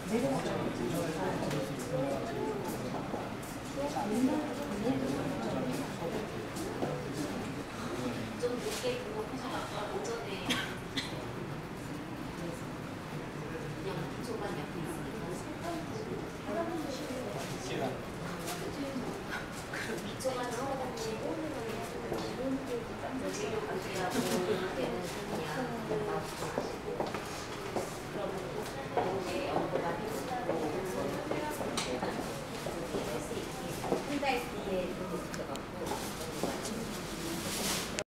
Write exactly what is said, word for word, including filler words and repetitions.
좀 늦게 등록하셔서 오전에 그냥 기초반 약간 있으니까 기초반 들어가고 재료 관리하고 되는 그냥